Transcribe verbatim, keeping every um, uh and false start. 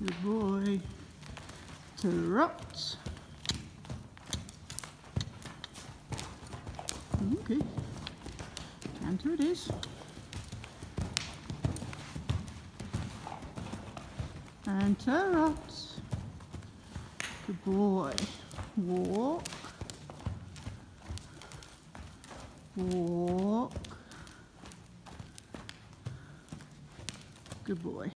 Good boy. Trot. Okay. Canter it is. And trot. Good boy. Walk. Walk. Good boy.